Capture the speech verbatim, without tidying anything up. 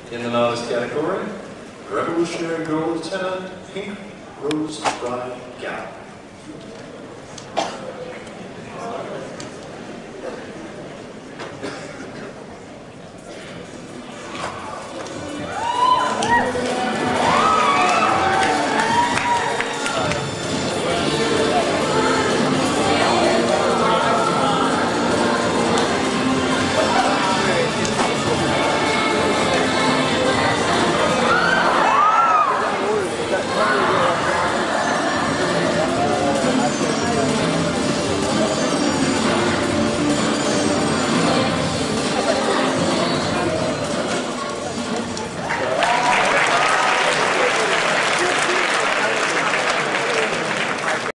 In the novice category, Revolutionary Girl Lieutenant, Pink Rose Bride Gal.